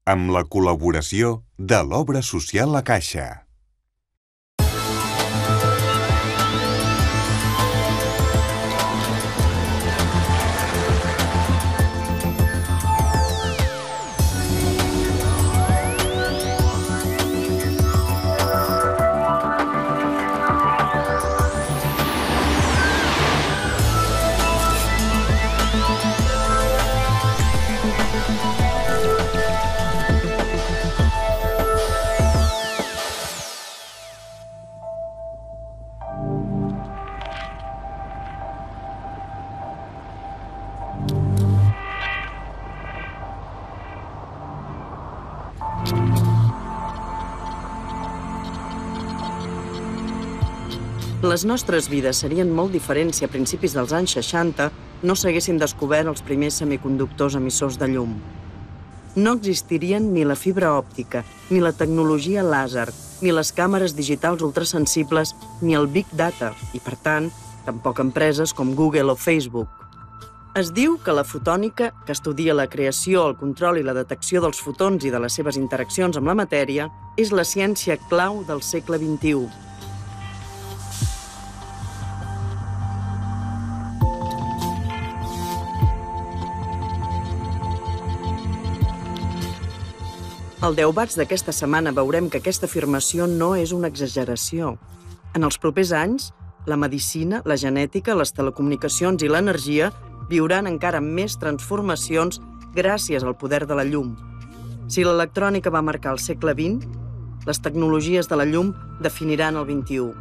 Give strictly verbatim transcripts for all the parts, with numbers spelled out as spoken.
amb la col·laboració de l'Obra Social La Caixa. Les nostres vides serien molt diferents si a principis dels anys seixanta no s'haguessin descobert els primers semiconductors emissors de llum. No existirien ni la fibra òptica, ni la tecnologia làser, ni les càmeres digitals ultrasensibles, ni el Big Data, i, per tant, tampoc empreses com Google o Facebook. Es diu que la fotònica, que estudia la creació, el control i la detecció dels fotons i de les seves interaccions amb la matèria, és la ciència clau del segle vint-i-u. Al deu watts d'aquesta setmana veurem que aquesta afirmació no és una exageració. En els propers anys, la medicina, la genètica, les telecomunicacions i l'energia viuran encara més transformacions gràcies al poder de la llum. Si l'electrònica va marcar el segle vint, les tecnologies de la llum definiran el vint-i-u.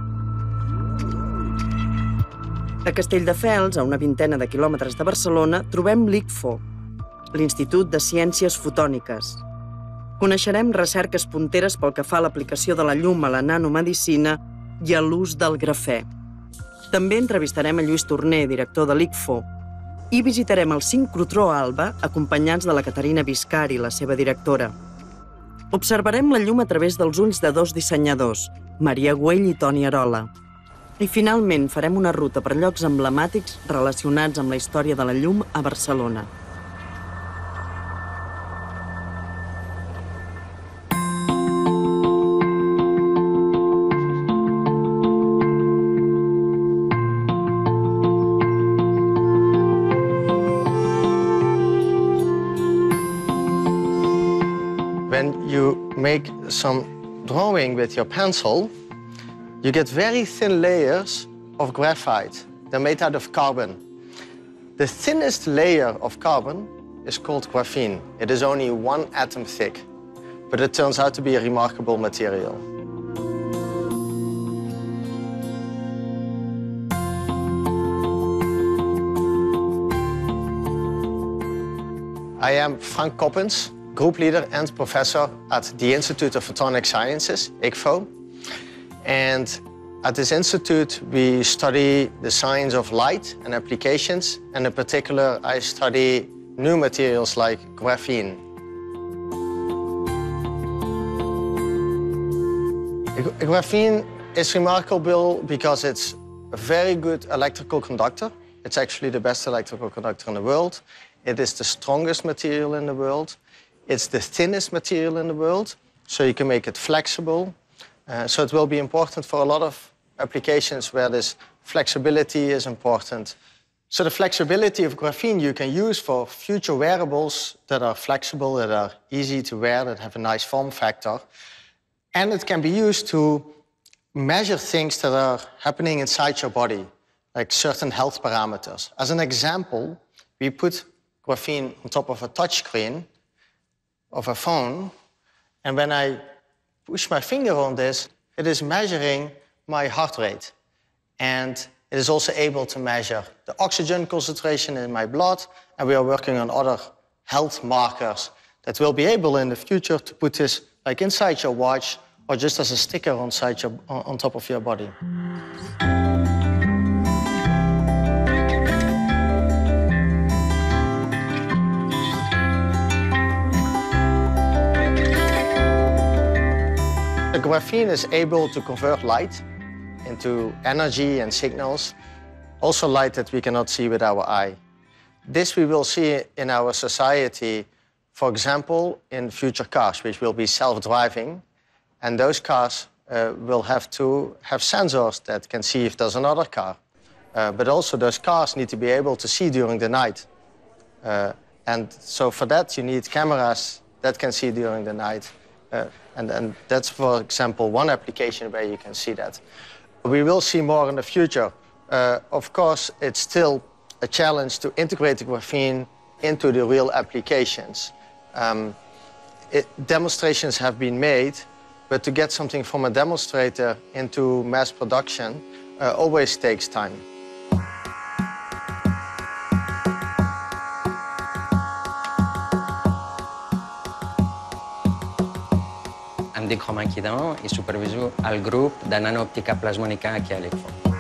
A Castelldefels, a una vintena de quilòmetres de Barcelona, trobem l'I C F O, l'Institut de Ciències Fotòniques. Coneixerem recerques punteres pel que fa a l'aplicació de la llum a la nanomedicina i a l'ús del grafè. També entrevistarem a Lluís Torner, director de l'I C F O, i visitarem el sincrotró Alba, acompanyats de la Caterina Biscari, la seva directora. Observarem la llum a través dels ulls de dos dissenyadors, Maria Güell i Toni Arola. I finalment farem una ruta per llocs emblemàtics relacionats amb la història de la llum a Barcelona. When you make some drawing with your pencil, you get very thin layers of graphite. They're made out of carbon. The thinnest layer of carbon is called graphene. It is only one atom thick, but it turns out to be a remarkable material. I am Frank Coppens, group leader and professor at the Institute of Photonic Sciences, I C F O. And at this institute, we study the science of light and applications, and in particular, I study new materials like graphene. Graphene is remarkable because it's a very good electrical conductor. It's actually the best electrical conductor in the world. It is the strongest material in the world. It's the thinnest material in the world, so you can make it flexible. Uh, so it will be important for a lot of applications where this flexibility is important. So the flexibility of graphene you can use for future wearables that are flexible, that are easy to wear, that have a nice form factor. And it can be used to measure things that are happening inside your body, like certain health parameters. As an example, we put graphene on top of a touch screen of a phone, and when I push my finger on this, it is measuring my heart rate. And it is also able to measure the oxygen concentration in my blood, and we are working on other health markers that will be able in the future to put this like inside your watch or just as a sticker on, your, on top of your body. The graphene is able to convert light into energy and signals, also light that we cannot see with our eye. This we will see in our society for example, in future cars, which will be self-driving, and those cars uh, will have to have sensors that can see if there's another car. Uh, but also those cars need to be able to see during the night. Uh, and so for that, you need cameras that can see during the night. Uh, and, and that's, for example, one application where you can see that. We will see more in the future. Uh, of course, it's still a challenge to integrate the graphene into the real applications. Um, it, demonstrations have been made, but to get something from a demonstrator into mass production uh, always takes time. Em dic Romain Quidon i superviso el grup de nanoòptica plasmònica aquí a l'I C F O.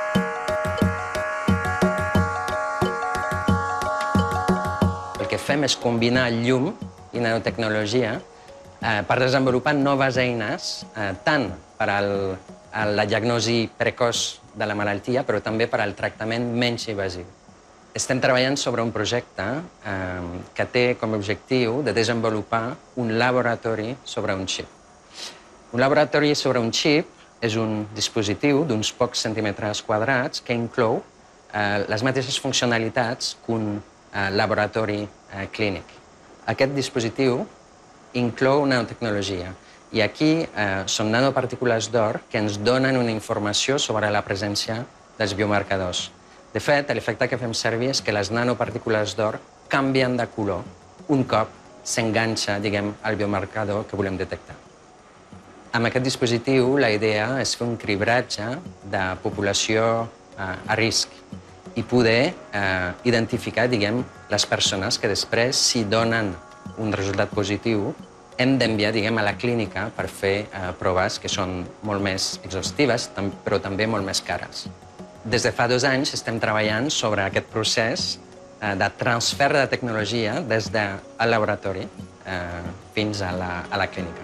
El que fem és combinar llum i nanotecnologia eh, per desenvolupar noves eines, eh, tant per al, a la diagnosi precoç de la malaltia, però també per al tractament menys invasiu. Estem treballant sobre un projecte eh, que té com a objectiu de desenvolupar un laboratori sobre un xip. Un laboratori sobre un xip és un dispositiu d'uns pocs centímetres quadrats que inclou eh, les mateixes funcionalitats que un eh, laboratori eh, clínic. Aquest dispositiu inclou nanotecnologia i aquí eh, són nanopartícules d'or que ens donen una informació sobre la presència dels biomarcadors. De fet, l'efecte que fem servir és que les nanopartícules d'or canvien de color un cop s'enganxa, diguem, al biomarcador que volem detectar. Amb aquest dispositiu, la idea és fer un cribratge de població eh, a risc i poder eh, identificar, diguem, les persones que després, si donen un resultat positiu, hem d'enviar, diguem, a la clínica per fer eh, proves que són molt més exhaustives, però també molt més cares. Des de fa dos anys estem treballant sobre aquest procés eh, de transfer de tecnologia des del laboratori eh, fins a la, a la clínica.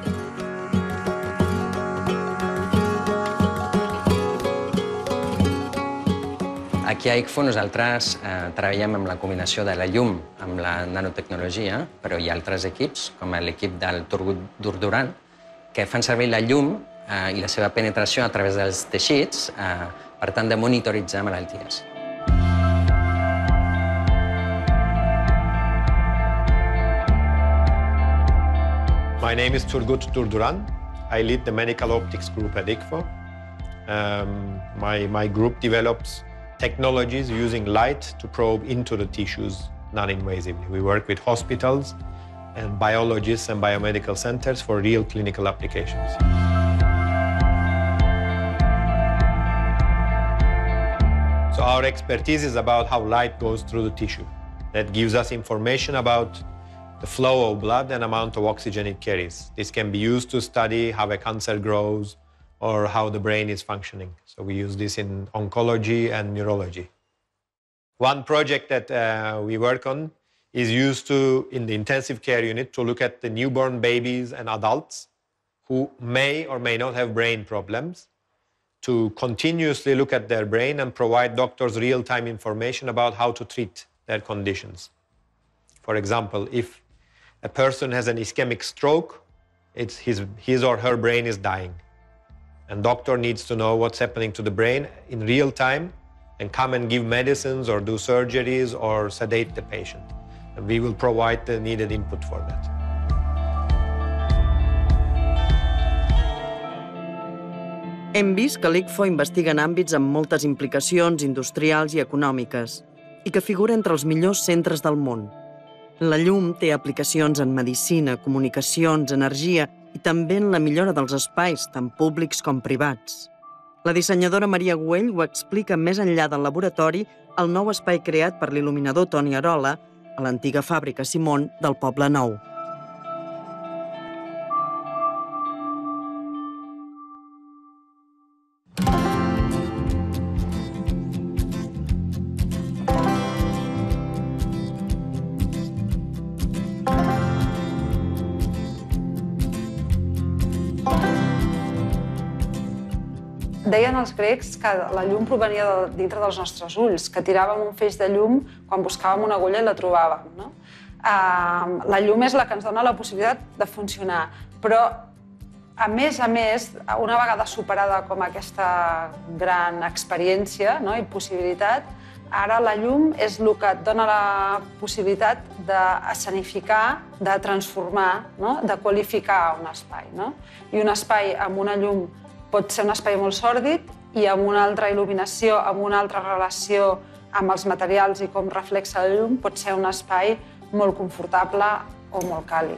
Aquí a I C F O nosaltres eh, treballem amb la combinació de la llum amb la nanotecnologia, però hi ha altres equips, com l'equip del Turgut Durduran, que fan servir la llum eh, i la seva penetració a través dels teixits eh, per tant de monitoritzar malalties. My name is Turgut Durduran. I lead the medical optics group at I C F O. Um, my, my group develops technologies using light to probe into the tissues non-invasively. We work with hospitals and biologists and biomedical centers for real clinical applications. So our expertise is about how light goes through the tissue. That gives us information about the flow of blood and amount of oxygen it carries. This can be used to study how a cancer grows or how the brain is functioning. So we use this in oncology and neurology. One project that uh, we work on is used to, in the intensive care unit, to look at the newborn babies and adults who may or may not have brain problems, to continuously look at their brain and provide doctors real-time information about how to treat their conditions. For example, if a person has an ischemic stroke, it's his, his or her brain is dying. And doctor needs to know what's happening to the brain in real time and come and give medicines or do surgeries or sedate the patient. And we will provide the needed input for that. Hem vist que l'I C F O investiga en àmbits amb moltes implicacions industrials i econòmiques i que figura entre els millors centres del món. La llum té aplicacions en medicina, comunicacions, energia i també en la millora dels espais, tant públics com privats. La dissenyadora Maria Güell ho explica més enllà del laboratori al nou espai creat per l'il·luminador Toni Arola a l'antiga fàbrica Simon del Poble Nou. Deien els grecs que la llum provenia de dintre dels nostres ulls, que tiràvem un feix de llum quan buscàvem una agulla i la trobàvem. No? La llum és la que ens dona la possibilitat de funcionar, però a més a més, una vegada superada com aquesta gran experiència i possibilitat, ara la llum és el que et dona la possibilitat d'escenificar, de transformar, de qualificar un espai. I un espai amb una llum pot ser un espai molt sòrdid i amb una altra il·luminació, amb una altra relació amb els materials i com reflexa la llum, pot ser un espai molt confortable o molt càlid.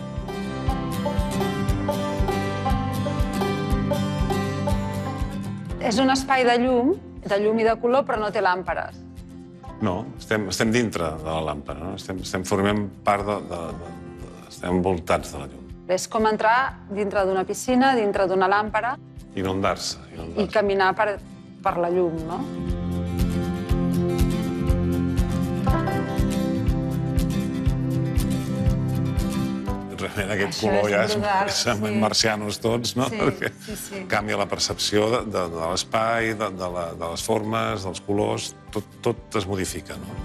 És un espai de llum, de llum i de color, però no té làmperes. No, estem dintre de la làmpara, estem formant part de... estem envoltats de la llum. És com entrar dintre d'una piscina, dintre d'una làmpara... Inundar-se. I caminar per la llum, no? Realment aquest color ja és marcianos tots, no? Perquè canvia la percepció de l'espai, de les formes, dels colors, tot es modifica, no?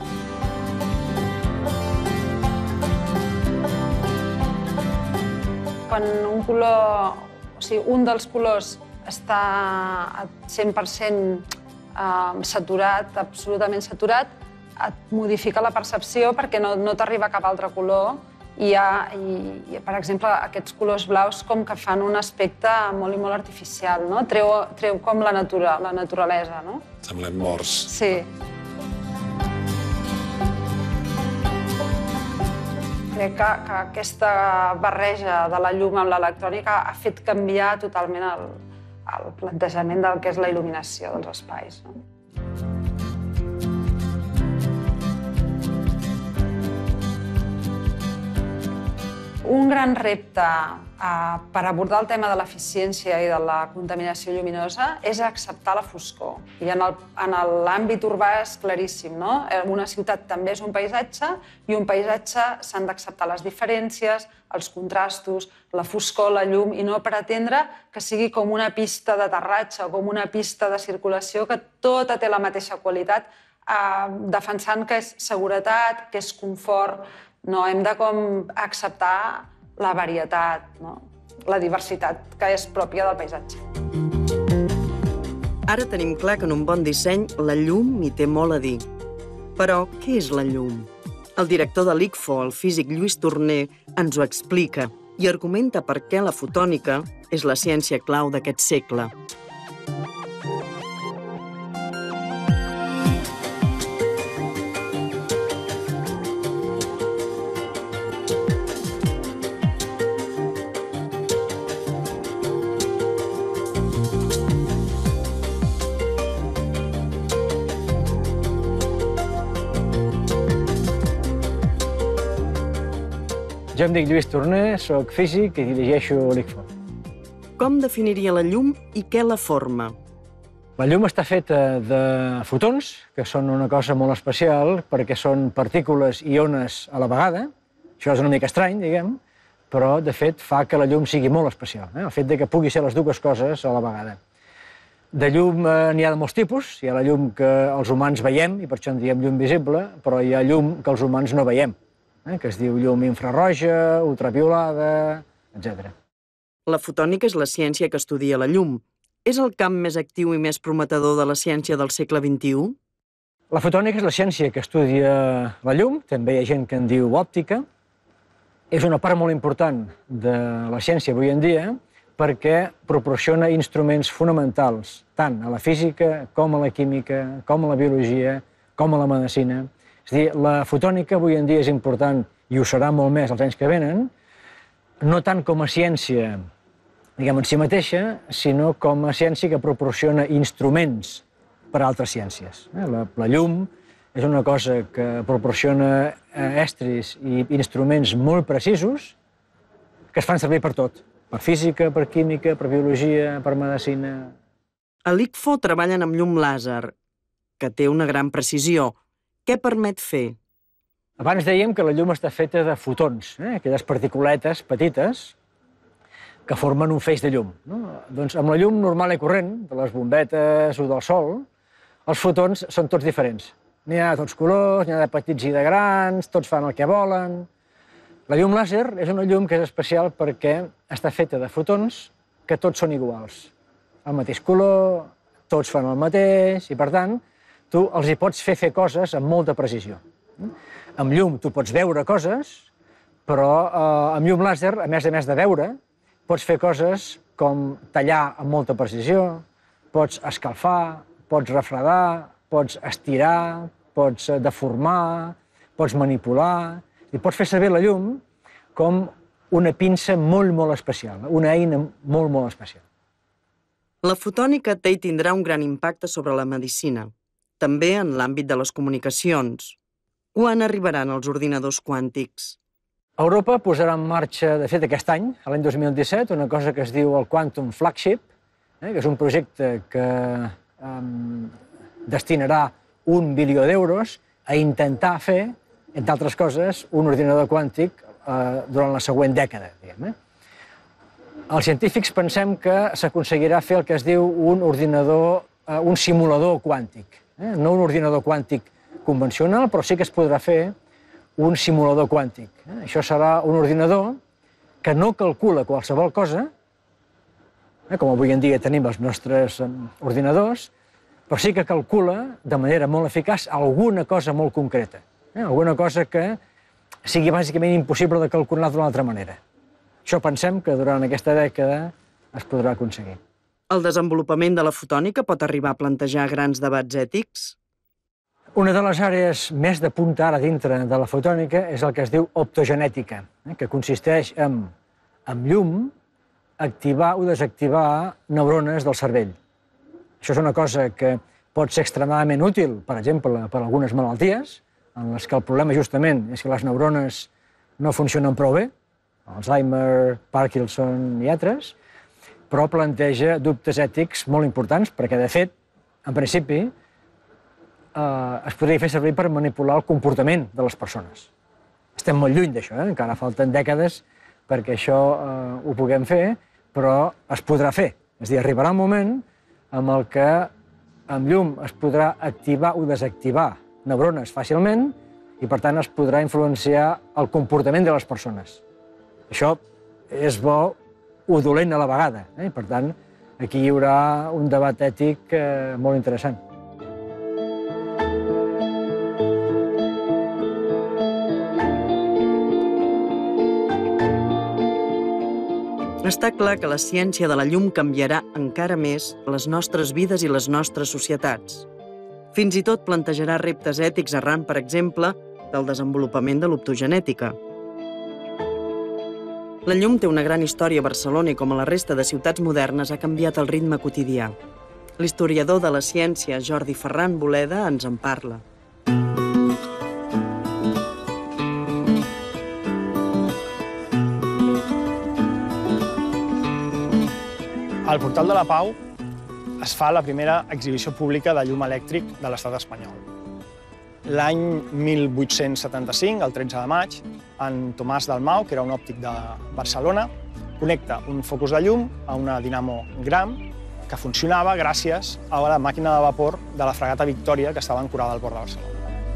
Quan un color, o sigui, un dels colors està cent per cent saturat, absolutament saturat, et modifica la percepció perquè no t'arriba cap altre color. I, per exemple, aquests colors blaus com que fan un aspecte molt i molt artificial, no? Treu com la naturalesa, no? Semblem morts. Sí. Crec que aquesta barreja de la llum amb l'electrònica ha fet canviar totalment el plantejament del que és la il·luminació dels espais. Un gran repte per abordar el tema de l'eficiència i de la contaminació lluminosa és acceptar la foscor. I en l'àmbit urbà és claríssim, no? Una ciutat també és un paisatge i un paisatge s'han d'acceptar les diferències, els contrastos, la foscor, la llum, i no pretendre que sigui com una pista d'aterratge o com una pista de circulació que tota té la mateixa qualitat, defensant que és seguretat, que és confort. No, hem de acceptar la varietat, la diversitat que és pròpia del paisatge. Ara tenim clar que en un bon disseny la llum hi té molt a dir. Però què és la llum? El director de l'I C F O, el físic Lluís Torner, ens ho explica i argumenta per què la fotònica és la ciència clau d'aquest segle. Jo em dic Lluís Torner, soc físic i dirigeixo l'I C F O. Com definiria la llum i què la forma? La llum està feta de fotons, que són una cosa molt especial perquè són partícules i ones a la vegada. Això és una mica estrany, diguem, però de fet fa que la llum sigui molt especial. El fet que pugui ser les dues coses a la vegada. De llum n'hi ha de molts tipus. Hi ha la llum que els humans veiem, i per això en diem llum visible, però hi ha llum que els humans no veiem, que es diu llum infraroja, ultraviolada, etcètera. La fotònica és la ciència que estudia la llum. És el camp més actiu i més prometedor de la ciència del segle vint-i-u? La fotònica és la ciència que estudia la llum, també hi ha gent que en diu òptica. És una part molt important de la ciència avui en dia perquè proporciona instruments fonamentals tant a la física com a la química, com a la biologia, com a la medicina. És a dir, la fotònica avui en dia és important, i ho serà molt més els anys que venen, no tant com a ciència, diguem, en si mateixa, sinó com a ciència que proporciona instruments per a altres ciències. La llum és una cosa que proporciona estris i instruments molt precisos que es fan servir per tot, per física, per química, per biologia, per medicina. A l'I C F O treballen amb llum làser, que té una gran precisió. Què permet fer? Abans dèiem que la llum està feta de fotons, aquelles particuletes petites que formen un feix de llum. Doncs amb la llum normal i corrent, de les bombetes o del sol, els fotons són tots diferents. N'hi ha de tots colors, n'hi ha de petits i de grans, tots fan el que volen. La llum làser és una llum que és especial perquè està feta de fotons que tots són iguals. El mateix color, tots fan el mateix, i per tant, tu els hi pots fer fer coses amb molta precisió. Amb llum tu pots veure coses, però eh, amb llum làser, a més a més de veure, pots fer coses com tallar amb molta precisió, pots escalfar, pots refredar, pots estirar, pots deformar, pots manipular, i pots fer servir la llum com una pinça molt, molt especial, una eina molt, molt especial. La fotònica té i tindrà un gran impacte sobre la medicina, també en l'àmbit de les comunicacions. Quan arribaran els ordinadors quàntics? Europa posarà en marxa, de fet, aquest any, l'any dos mil disset, una cosa que es diu el Quantum Flagship, eh, que és un projecte que eh, destinarà un bilió d'euros a intentar fer, entre altres coses, un ordinador quàntic eh, durant la següent dècada, diguem, eh? Els científics pensem que s'aconseguirà fer el que es diu un ordinador, eh, un simulador quàntic. Eh? No un ordinador quàntic convencional, però sí que es podrà fer un simulador quàntic. Eh? Això serà un ordinador que no calcula qualsevol cosa, eh? com avui en dia tenim els nostres eh, ordinadors, però sí que calcula de manera molt eficaç alguna cosa molt concreta. Eh? Alguna cosa que sigui bàsicament impossible de calcular d'una altra manera. Això pensem que durant aquesta dècada es podrà aconseguir. El desenvolupament de la fotònica pot arribar a plantejar grans debats ètics? Una de les àrees més de punta ara dintre de la fotònica és el que es diu optogenètica, eh, que consisteix en, amb llum, activar o desactivar neurones del cervell. Això és una cosa que pot ser extremadament útil, per exemple, per a algunes malalties, en les que el problema justament és que les neurones no funcionen prou bé, Alzheimer, Parkinson i altres, però planteja dubtes ètics molt importants, perquè, de fet, en principi, eh, es podria fer servir per manipular el comportament de les persones. Estem molt lluny d'això, eh? Encara falten dècades perquè això eh, ho puguem fer, però es podrà fer. És a dir, arribarà un moment en el que amb llum es podrà activar o desactivar neurones fàcilment i, per tant, es podrà influenciar el comportament de les persones. Això és bo o dolent a la vegada. Eh? Per tant, aquí hi haurà un debat ètic eh, molt interessant. Està clar que la ciència de la llum canviarà encara més les nostres vides i les nostres societats. Fins i tot plantejarà reptes ètics arran, per exemple, del desenvolupament de l'optogenètica. La llum té una gran història a Barcelona i, com a la resta de ciutats modernes, ha canviat el ritme quotidià. L'historiador de la ciència, Jordi Ferran Boleda, ens en parla. Al Portal de la Pau es fa la primera exhibició pública de llum elèctric de l'estat espanyol. L'any mil vuit-cents setanta-cinc, el tretze de maig, en Tomàs Dalmau, que era un òptic de Barcelona, connecta un focus de llum a una dinamo Gram que funcionava gràcies a la màquina de vapor de la fragata Victòria que estava ancorada al port de Barcelona.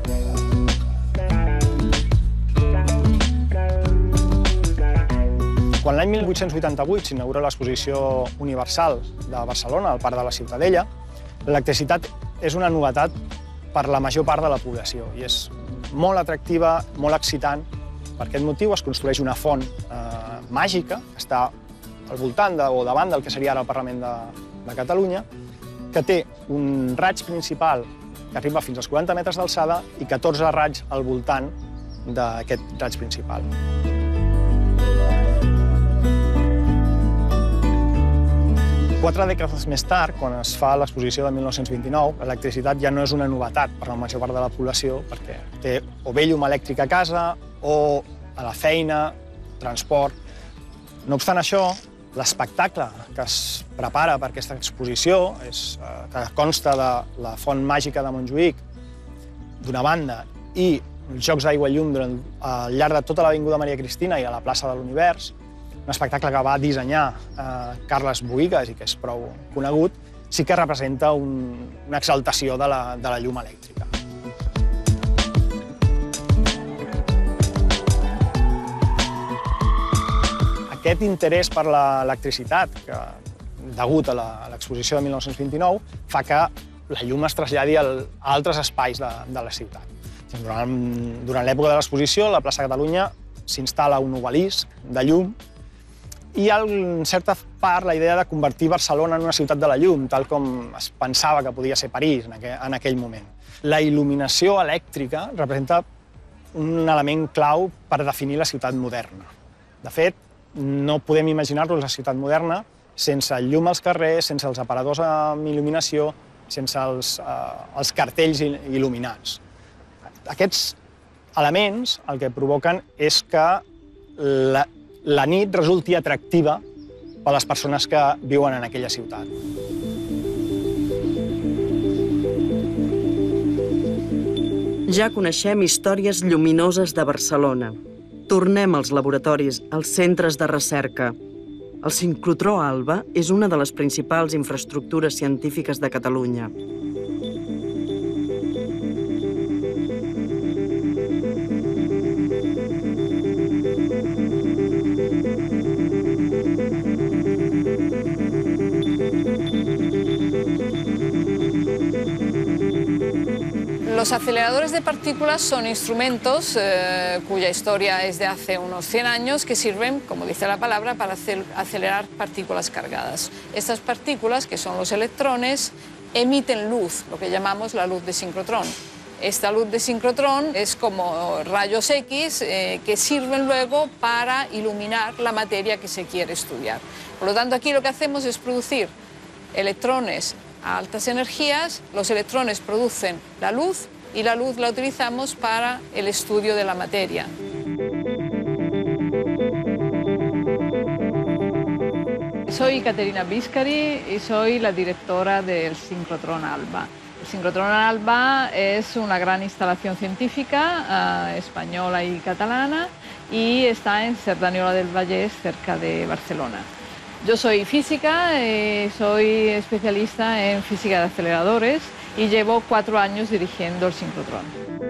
Quan l'any mil vuit-cents vuitanta-vuit s'inaugura l'exposició universal de Barcelona, al Parc de la Ciutadella, l'electricitat és una novetat per la major part de la població i és molt atractiva, molt excitant. Per aquest motiu es construeix una font eh, màgica que està al voltant de, o davant del que seria ara el Parlament de, de Catalunya, que té un raig principal que arriba fins als quaranta metres d'alçada i catorze raigs al voltant d'aquest raig principal. Quatre dècades més tard, quan es fa l'exposició de mil nou-cents vint-i-nou, l'electricitat ja no és una novetat per a la major part de la població, perquè té o bé llum elèctric a casa o a la feina, transport. No obstant això, l'espectacle que es prepara per aquesta exposició, és, eh, que consta de la font màgica de Montjuïc, d'una banda, i els jocs d'aigua i llum durant, al llarg de tota l'avinguda Maria Cristina i a la plaça de l'Univers, un espectacle que va dissenyar eh, Carles Boïgues i que és prou conegut, sí que representa un, una exaltació de la, de la llum elèctrica. Aquest interès per l'electricitat, que degut a l'exposició de mil nou-cents vint-i-nou, fa que la llum es traslladi a altres espais de, de la ciutat. Durant, durant l'època de l'exposició, a la plaça Catalunya s'instal·la un obelisc de llum i hi ha, en certa part, la idea de convertir Barcelona en una ciutat de la llum, tal com es pensava que podia ser París en aquell, en aquell moment. La il·luminació elèctrica representa un element clau per definir la ciutat moderna. De fet, no podem imaginar-nos la ciutat moderna sense llum als carrers, sense els aparadors amb il·luminació, sense els, eh, els cartells il·luminats. Aquests elements el que provoquen és que la, la nit resulti atractiva per a les persones que viuen en aquella ciutat. Ja coneixem històries lluminoses de Barcelona. Tornem als laboratoris, als centres de recerca. El sincrotró ALBA és una de les principals infraestructures científiques de Catalunya. Los aceleradores de partículas son instrumentos eh, cuya historia es de hace unos cien años que sirven, como dice la palabra, para acelerar partículas cargadas. Estas partículas, que son los electrones, emiten luz, lo que llamamos la luz de sincrotrón. Esta luz de sincrotrón es como rayos X eh, que sirven luego para iluminar la materia que se quiere estudiar. Por lo tanto, aquí lo que hacemos es producir electrones a altas energías, los electrones producen la luz y la luz la utilizamos para el estudio de la materia. Soy Caterina Biscari y soy la directora del sincrotrón ALBA. El sincrotrón ALBA es una gran instalación científica uh, española y catalana y está en Cerdanyola del Vallès, cerca de Barcelona. Yo soy física, eh, soy especialista en física de aceleradores y llevo cuatro años dirigiendo el sincrotrón.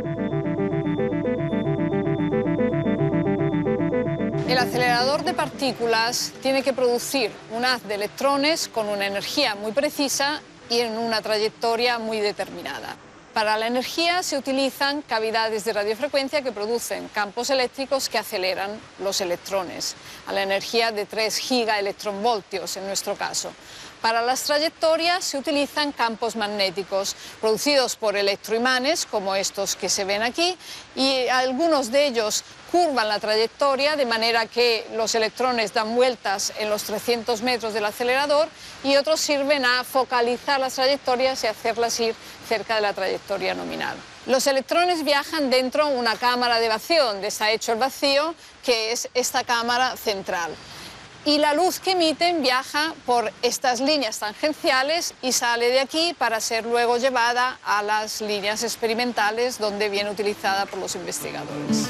El acelerador de partículas tiene que producir un haz de electrones con una energía muy precisa y en una trayectoria muy determinada. Para la energía se utilizan cavidades de radiofrecuencia que producen campos eléctricos que aceleran los electrones, a la energía de tres gigaelectronvoltios en nuestro caso. Para las trayectorias se utilizan campos magnéticos producidos por electroimanes, como estos que se ven aquí, y algunos de ellos curvan la trayectoria de manera que los electrones dan vueltas en los trescientos metros del acelerador y otros sirven a focalizar las trayectorias y hacerlas ir cerca de la trayectoria nominal. Los electrones viajan dentro de una cámara de vacío, donde está hecho el vacío, que es esta cámara central. Y la luz que emiten viaja por estas líneas tangenciales y sale de aquí para ser luego llevada a las líneas experimentales donde viene utilizada por los investigadores.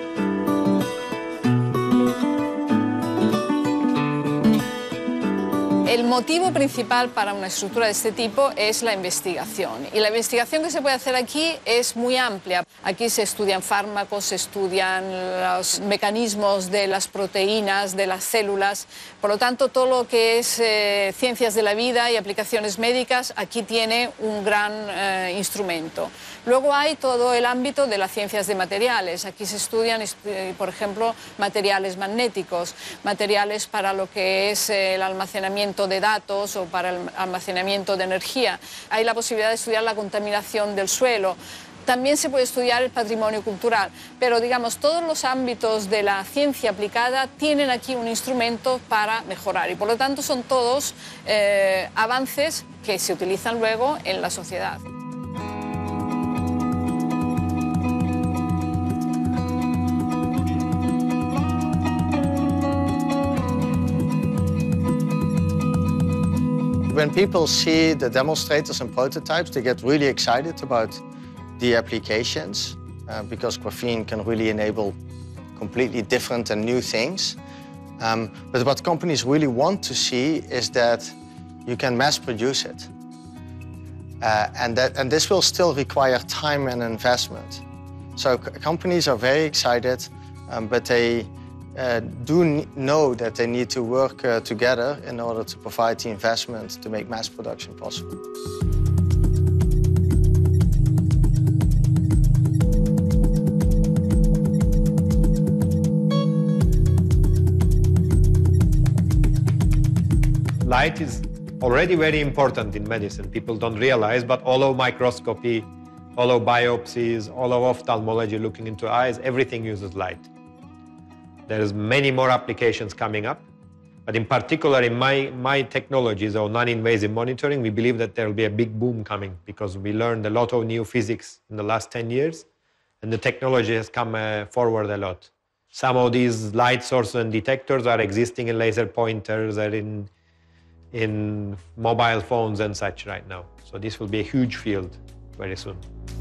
El motivo principal para una estructura de este tipo es la investigación. Y la investigación que se puede hacer aquí es muy amplia. Aquí se estudian fármacos, se estudian los mecanismos de las proteínas, de las células. Por lo tanto, todo lo que es eh, ciencias de la vida y aplicaciones médicas, aquí tiene un gran eh, instrumento. Luego hay todo el ámbito de las ciencias de materiales. Aquí se estudian, por ejemplo, materiales magnéticos, materiales para lo que es el almacenamiento de datos o para el almacenamiento de energía. Hay la posibilidad de estudiar la contaminación del suelo. También se puede estudiar el patrimonio cultural, pero digamos, todos los ámbitos de la ciencia aplicada tienen aquí un instrumento para mejorar y por lo tanto son todos eh, avances que se utilizan luego en la sociedad. When people see the demonstrators and prototypes, they get really excited about the applications uh, because graphene can really enable completely different and new things. Um, but what companies really want to see is that you can mass produce it. Uh, and, that, and this will still require time and investment. So companies are very excited, um, but they, uh, do know that they need to work uh, together in order to provide the investment to make mass production possible. Light is already very important in medicine. People don't realize, but all of microscopy, all of biopsies, all of ophthalmology looking into eyes, everything uses light. There's many more applications coming up, but in particular in my, my technologies or non-invasive monitoring, we believe that there will be a big boom coming because we learned a lot of new physics in the last ten years, and the technology has come uh, forward a lot. Some of these light sources and detectors are existing in laser pointers, are in in mobile phones and such right now. So this will be a huge field very soon.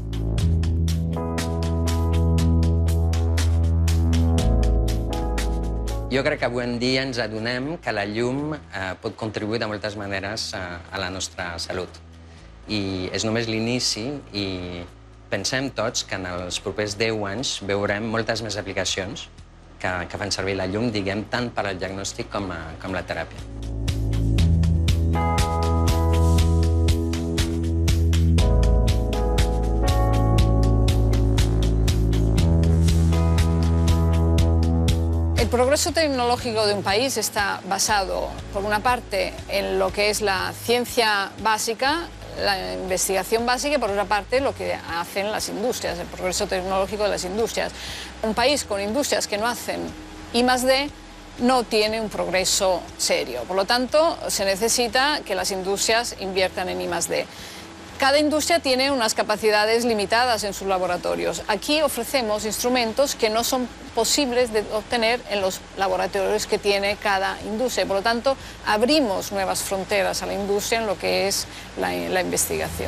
Jo crec que avui en dia ens adonem que la llum eh, pot contribuir de moltes maneres a, a la nostra salut. I és només l'inici i pensem tots que en els propers deu anys veurem moltes més aplicacions que, que fan servir la llum, diguem, tant per al diagnòstic com, a, com la teràpia. El progreso tecnológico de un país está basado, por una parte, en lo que es la ciencia básica, la investigación básica, y por otra parte, lo que hacen las industrias, el progreso tecnológico de las industrias. Un país con industrias que no hacen I más D no tiene un progreso serio. Por lo tanto, se necesita que las industrias inviertan en I más D. Cada industria tiene unas capacidades limitadas en sus laboratorios. Aquí ofrecemos instrumentos que no son posibles de obtener en los laboratorios que tiene cada industria. Por lo tanto, abrimos nuevas fronteras a la industria en lo que es la, la investigación.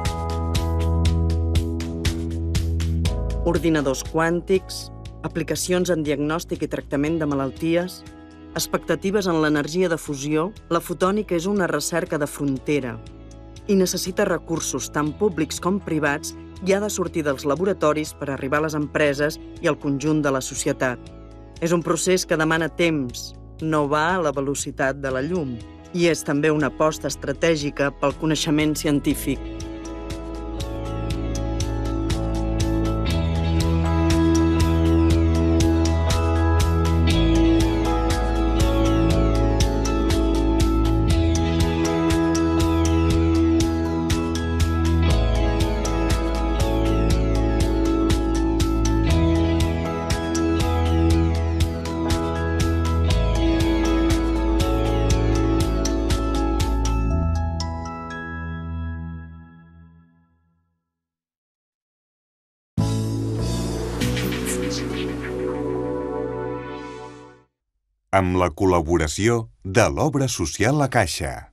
Ordinadors quàntics, aplicacions en diagnòstic i tractament de malalties, expectatives en l'energia de fusió, la fotònica és una recerca de frontera i necessita recursos tant públics com privats i ha de sortir dels laboratoris per arribar a les empreses i al conjunt de la societat. És un procés que demana temps, no va a la velocitat de la llum, i és també una aposta estratègica pel coneixement científic. Amb la col·laboració de l'Obra Social La Caixa.